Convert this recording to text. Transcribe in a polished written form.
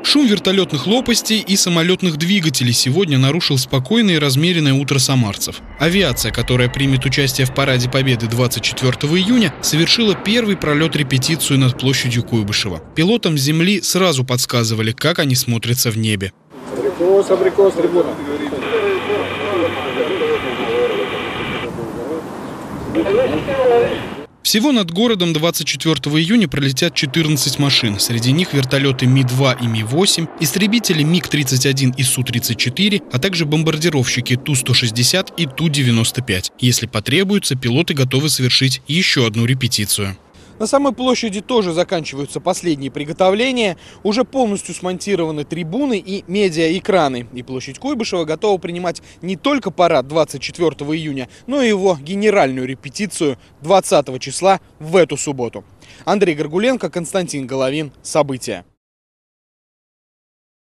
Шум вертолетных лопастей и самолетных двигателей сегодня нарушил спокойное и размеренное утро самарцев. Авиация, которая примет участие в Параде Победы 24 июня, совершила первый пролет-репетицию над площадью Куйбышева. Пилотам с земли сразу подсказывали, как они смотрятся в небе. Абрикос, трибуна. Всего над городом 24 июня пролетят 14 машин. Среди них вертолеты Ми-2 и Ми-8, истребители МиГ-31 и Су-34, а также бомбардировщики Ту-160 и Ту-95. Если потребуется, пилоты готовы совершить еще одну репетицию. На самой площади тоже заканчиваются последние приготовления. Уже полностью смонтированы трибуны и медиаэкраны. И площадь Куйбышева готова принимать не только парад 24 июня, но и его генеральную репетицию 20 числа в эту субботу. Андрей Горгуленко, Константин Головин. События.